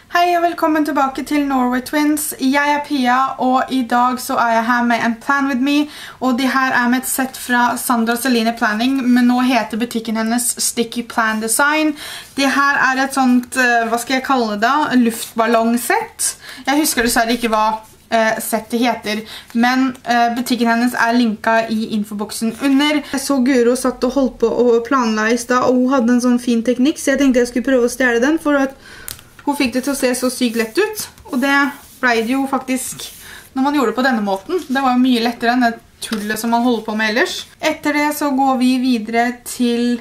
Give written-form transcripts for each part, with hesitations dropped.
Hei og velkommen tilbake til Norway Twins. Jeg Pia, og i dag så jeg her med en Plan With Me, og det her med et sett fra Sandra Celine Planning, men nå heter butikken hennes Sticky Plan Design. Det her et sånt, hva skal jeg kalle det da? Luftballongsett. Jeg husker dessverre ikke hva settet heter, men butikken hennes linket i infoboksen under. Jeg så Guro satt og holdt på å planla i sted, og hun hadde en sånn fin teknikk, så jeg tenkte jeg skulle prøve å stjele den, for at hun fikk det til å se så sykt lett ut, og det ble det jo faktisk når man gjorde det på denne måten. Det var jo mye lettere enn det tullet som man holder på med ellers. Etter det så går vi videre til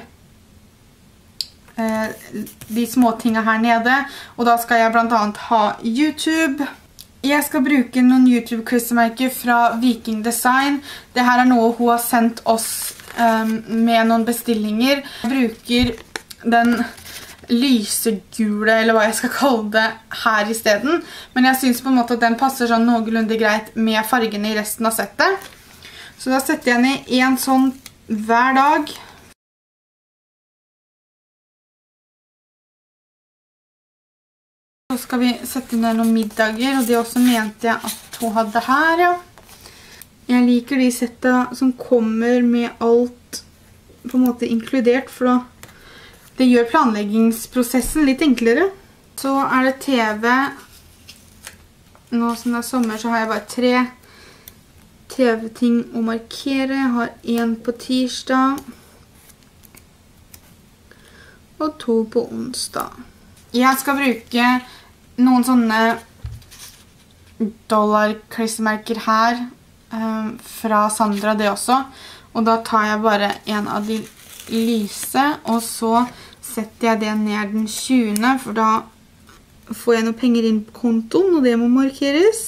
de små tingene her nede, og da skal jeg blant annet ha YouTube. Jeg skal bruke noen YouTube-klistremerker fra Viking Design. Det her noe hun har sendt oss med noen bestillinger. Jeg bruker den lysegule, eller hva jeg skal kalle det, her i stedet. Men jeg synes på en måte at den passer sånn noenlunde greit med fargene i resten av settet. Så da setter jeg ned en sånn hver dag. Så skal vi sette ned noen middager, og det også mente jeg at hun hadde her, ja. Jeg liker de settene som kommer med alt på en måte inkludert, for da det gjør planleggingsprosessen litt enklere. Så det TV. Nå som det sommer så har jeg bare 3 TV-ting å markere. Jeg har 1 på tirsdag. Og 2 på onsdag. Jeg skal bruke noen sånne dollar-klistremerker her. Fra Sandra det også. Og da tar jeg bare en av de lyse, og så setter jeg det ned den 20. For da får jeg noen penger inn på kontoen, og det må markeres.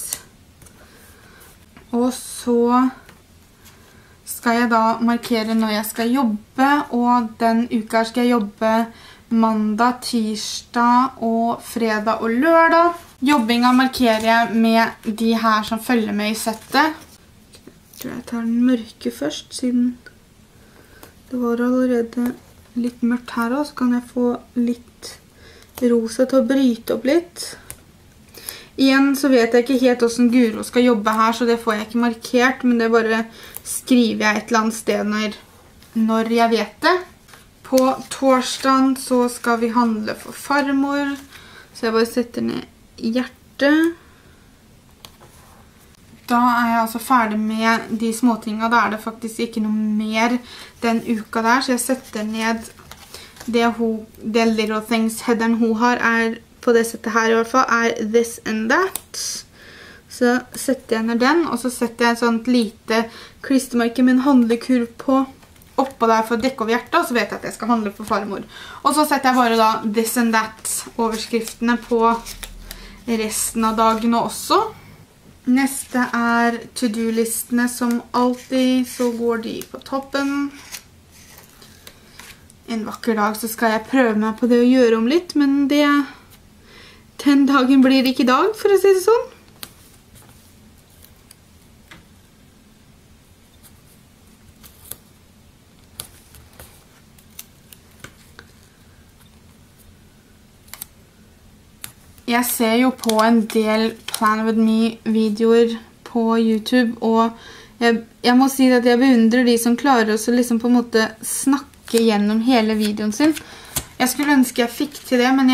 Og så skal jeg da markere når jeg skal jobbe, og den uka skal jeg jobbe mandag, tirsdag og fredag og lørdag. Jobbinga markerer jeg med de her som følger med i settet. Jeg tror jeg tar den mørke først, siden det var allerede litt mørkt her også, så kan jeg få litt rosa til å bryte opp litt. Igjen så vet jeg ikke helt hvordan Guro skal jobbe her, så det får jeg ikke markert, men det bare skriver jeg et eller annet sted når jeg vet det. På torsdagen så skal vi handle for farmor, så jeg bare setter ned hjertet. Da jeg altså ferdig med de småtingene, da det faktisk ikke noe mer den uka der, så jeg setter ned det Little Things-headeren hun har på det settet her i hvert fall, This and That. Så setter jeg ned den, og så setter jeg et sånt lite klistremerke med en handlekurv på oppå der for å dekke over hjertet, og så vet jeg at jeg skal handle for farmor. Og så setter jeg bare da This and That-overskriftene på resten av dagene også. Neste to-do-listene, som alltid, så går de på toppen. En vakker dag så skal jeg prøve meg på det å gjøre om litt, men den dagen blir ikke i dag, for å si det sånn. Jeg ser jo på en del Plan With Me-videoer på YouTube, og jeg må si at jeg beundrer de som klarer å liksom på en måte snakke gjennom hele videoen sin. Jeg skulle ønske jeg fikk til det, men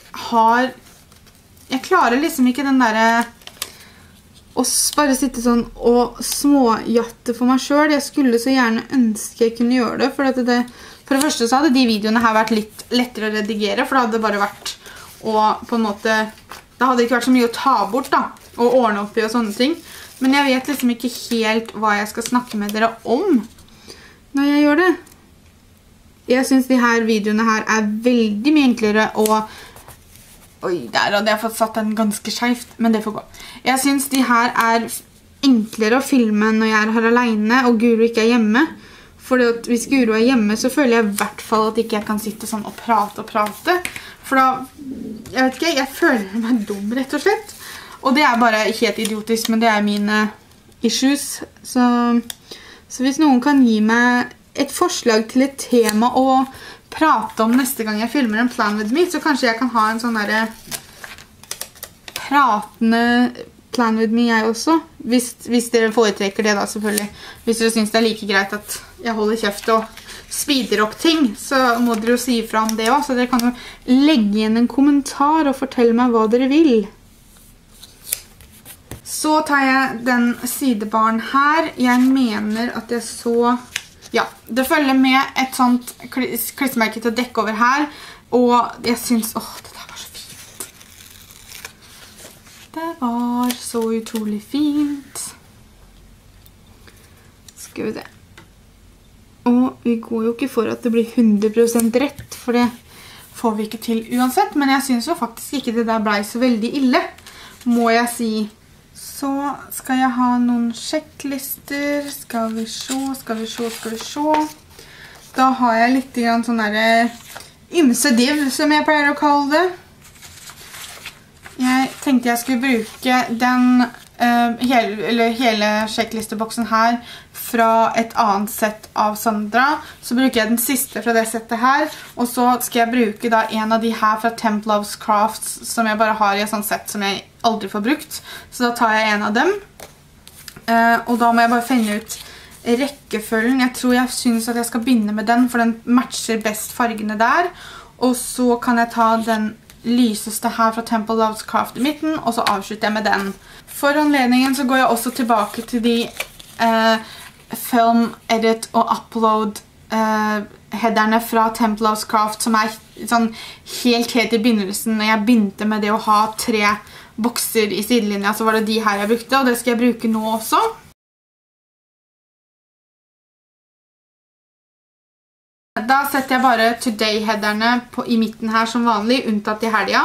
jeg klarer liksom ikke den der å bare sitte sånn og småjatte for meg selv. Jeg skulle så gjerne ønske jeg kunne gjøre det, for det første så hadde de videoene her vært litt lettere å redigere, for det hadde bare vært og på en måte, det hadde ikke vært så mye å ta bort da, og ordne opp i og sånne ting. Men jeg vet liksom ikke helt hva jeg skal snakke med dere om når jeg gjør det. Jeg synes de her videoene her veldig mye enklere, og oi, der hadde jeg fått satt den ganske skjevt, men det får gå. Jeg synes de her enklere å filme når jeg her alene, og Guro ikke hjemme. For hvis Guro hjemme, så føler jeg i hvert fall at ikke jeg kan sitte sånn og prate. For da, jeg vet ikke, jeg føler meg dum rett og slett. Og det bare helt idiotisk, men det mine issues. Så hvis noen kan gi meg et forslag til et tema å prate om neste gang jeg filmer en Plan With Me, så kanskje jeg kan ha en sånn pratende Plan With Me jeg også. Hvis dere foretrekker det da, selvfølgelig. Hvis dere synes det er like greit at jeg holder kjeft og speeder opp ting, så må dere jo si ifra om det også. Så dere kan jo legge igjen en kommentar og fortelle meg hva dere vil. Så tar jeg den sidebaren her. Jeg mener at jeg så... Ja, det følger med et sånt klistremerke til å dekke over her. Og jeg synes... det der var så fint. Det var så utrolig fint. Skal vi se. Og vi går jo ikke for at det blir 100% rett, for det får vi ikke til uansett. Men jeg synes jo faktisk ikke det der ble så veldig ille, må jeg si. Så skal jeg ha noen sjekklister. Skal vi se. Da har jeg litt grann sånn der ymse div, som jeg pleier å kalle det. Jeg tenkte jeg skulle bruke den hele sjekklisteboksen her fra et annet sett av Sandra. Så bruker jeg den siste fra det settet her, og så skal jeg bruke da en av de her fra Temple Loves Crafts, som jeg bare har i et sånt sett som jeg aldri får brukt. Så da tar jeg en av dem. Og da må jeg bare finne ut rekkefølgen. Jeg synes at jeg skal begynne med den, for den matcher best fargene der. Og så kan jeg ta den lyseste her fra Temple Loves Craft i midten, og så avslutter jeg med den. For anledningen så går jeg også tilbake til de film, edit og upload headerne fra Temple Loves Craft, som sånn helt i begynnelsen. Når jeg begynte med det å ha 3 bokser i sidelinja, så var det de her jeg brukte, og det skal jeg bruke nå også. Da setter jeg bare Today-headerne i midten her som vanlig, unntatt i helga.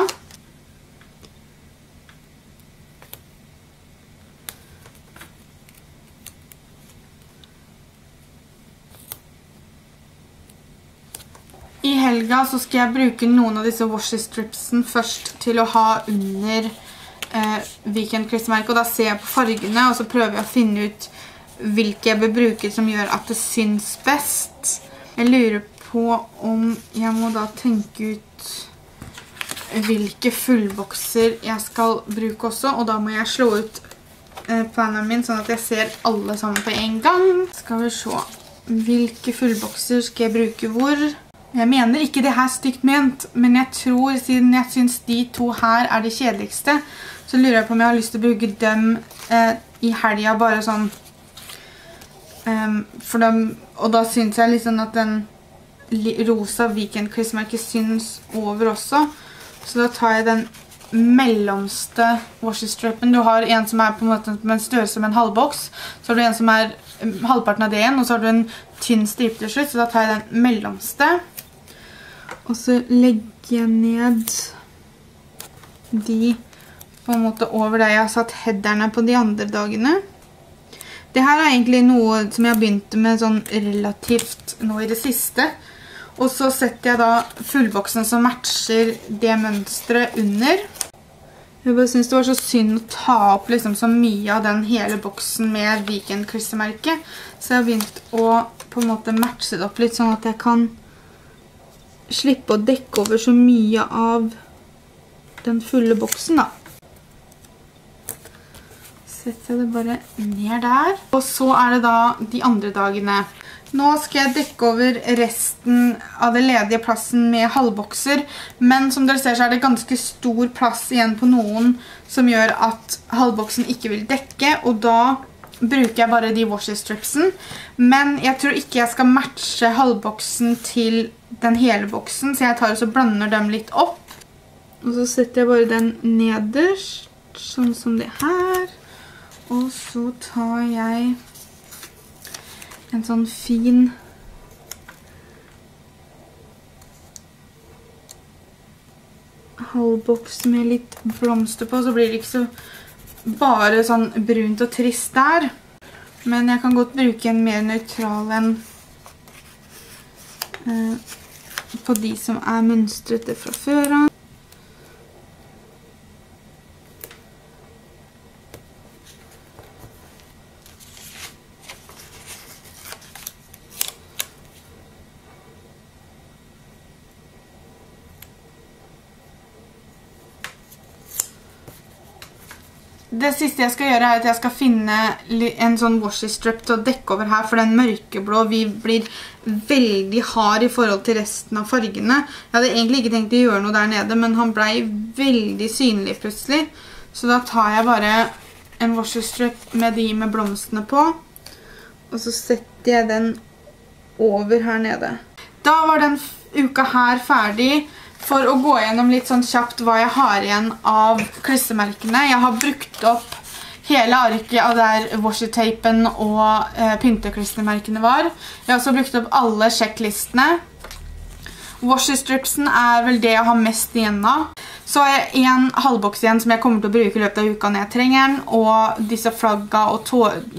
I helga så skal jeg bruke noen av disse washi stripsen først til å ha under Weekend klistremerket, og da ser jeg på fargene, og så prøver jeg å finne ut hvilke jeg bør bruke som gjør at det syns best. Jeg lurer på om jeg må da tenke ut hvilke fullbokser jeg skal bruke også, og da må jeg slå ut planeren min sånn at jeg ser alle sammen på en gang. Skal vi se, hvilke fullbokser skal jeg bruke hvor? Jeg mener ikke det her stygt ment, men jeg tror, siden jeg synes de 2 her er de kjedeligste, så lurer jeg på om jeg har lyst til å bruke dem i helga, bare sånn. Og da synes jeg liksom at den rosa Weekend klistremerket syns over også. Så da tar jeg den mellomste washi stripen. Du har en som er på en måte med en størrelse med en halvboks, så har du en som er halvparten av det igjen, og så har du en tynn stripe til slutt, så da tar jeg den mellomste. Og så legger jeg ned de på en måte over der jeg har satt headerne på de andre dagene. Det her er egentlig noe som jeg har begynt med sånn relativt nå i det siste. Og så setter jeg da fullboksen som matcher det mønstret under. Jeg bare synes det var så synd å ta opp liksom så mye av den hele boksen med Weekend klistremerket. Så jeg har begynt å på en måte matche det opp litt sånn at jeg kan slippe å dekke over så mye av den fulle boksen da. Setter jeg det bare ned der. Og så er det da de andre dagene. Nå skal jeg dekke over resten av det ledige plassen med halvbokser, men som dere ser så er det ganske stor plass igjen på noen som gjør at halvboksen ikke vil dekke, og da bruker jeg bare de washi stripsen. Men jeg tror ikke jeg skal matche halvboksen til den hele boksen, så jeg tar og så blander dem litt opp. Og så setter jeg bare den nederst, sånn som det her. Og så tar jeg en sånn fin halvboks med litt blomster på, så blir det ikke så bare sånn brunt og trist der. Men jeg kan godt bruke en mer nøytral enn på de som er mønstrete fra før av. Det siste jeg skal gjøre at jeg skal finne en sånn washi strip til å dekke over her, for den mørkeblå blir veldig hard i forhold til resten av fargene. Jeg hadde egentlig ikke tenkt å gjøre noe der nede, men han ble veldig synlig plutselig. Så da tar jeg bare en washi strip med de med blomstene på, og så setter jeg den over her nede. Da var den uka her ferdig. For å gå gjennom litt sånn kjapt hva jeg har igjen av klistremerkene. Jeg har brukt opp hele arket av der washi-tapen og pynteklistremerkene var. Jeg har også brukt opp alle sjekklistene. Washi-stripsen er vel det jeg har mest igjen av. Så har jeg en halvboks igjen som jeg kommer til å bruke i løpet av uka når jeg trenger den. Og disse flagga og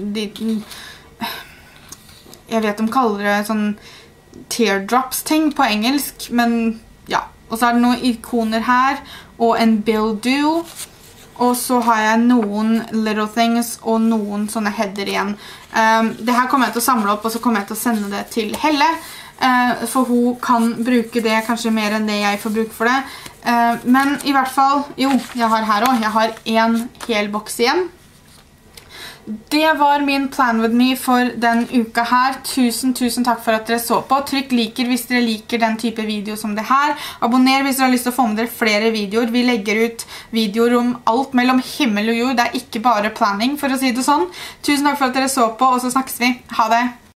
jeg vet de kaller det sånn teardrops-ting på engelsk, men ja. Og så er det noen ikoner her, og en bill do. Og så har jeg noen little things og noen sånne header igjen. Det her kommer jeg til å samle opp, og så kommer jeg til å sende det til Helle. For hun kan bruke det kanskje mer enn det jeg får bruk for det. Men i hvert fall, jo, jeg har her også. Jeg har en hel boks igjen. Det var min plan with me for den uka her. Tusen takk for at dere så på. Trykk liker hvis dere liker den type video som det her. Abonner hvis dere har lyst til å få med dere flere videoer. Vi legger ut videoer om alt mellom himmel og jord. Det er ikke bare planning, for å si det sånn. Tusen takk for at dere så på, og så snakkes vi. Ha det!